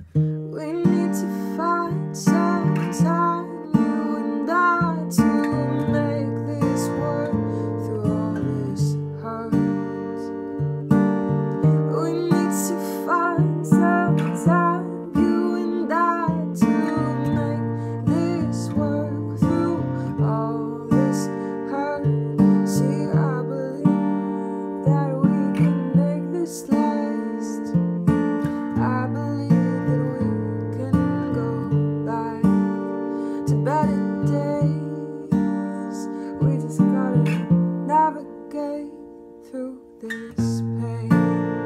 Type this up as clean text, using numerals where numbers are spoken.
We need to find some time, you and I, to make this work through all this hurt. We need to find some time, you and I, to make this work through all this hurt. See, I believe that we can make this last. I believe to better days. We just gotta navigate through this pain.